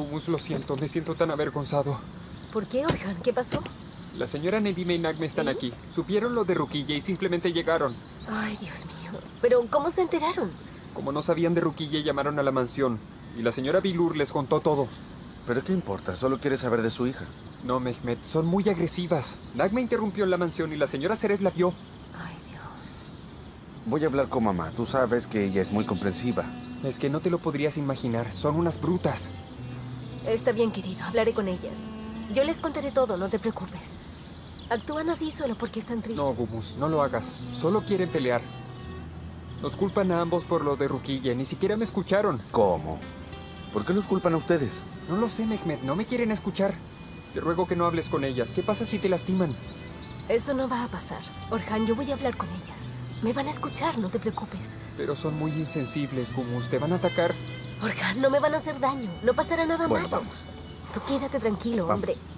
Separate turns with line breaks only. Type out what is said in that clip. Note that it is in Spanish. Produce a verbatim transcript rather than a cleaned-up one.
Gumus, lo siento. Me siento tan avergonzado.
¿Por qué, Orhan? ¿Qué pasó?
La señora Nedime y Nagme están
¿Eh?
aquí. Supieron lo de Ruquilla y simplemente llegaron.
Ay, Dios mío. ¿Pero cómo se enteraron?
Como no sabían de Ruquilla, llamaron a la mansión. Y la señora Bilur les contó todo.
¿Pero qué importa? Solo quiere saber de su hija.
No, Mehmet, son muy agresivas. Nagme interrumpió en la mansión y la señora Seref la vio.
Ay, Dios.
Voy a hablar con mamá. Tú sabes que ella es muy comprensiva.
Es que no te lo podrías imaginar. Son unas brutas.
Está bien, querido. Hablaré con ellas. Yo les contaré todo, no te preocupes. Actúan así solo porque están tristes.
No, Gumus, no lo hagas. Solo quieren pelear. Nos culpan a ambos por lo de Ruquilla. Ni siquiera me escucharon.
¿Cómo? ¿Por qué los culpan a ustedes?
No lo sé, Mehmet. No me quieren escuchar. Te ruego que no hables con ellas. ¿Qué pasa si te lastiman?
Eso no va a pasar. Orhan, yo voy a hablar con ellas. Me van a escuchar, no te preocupes.
Pero son muy insensibles, Gumus. Te van a atacar.
Orhan, no me van a hacer daño. No pasará nada
Bueno,
malo.
vamos.
Tú quédate tranquilo,
Vamos.
hombre.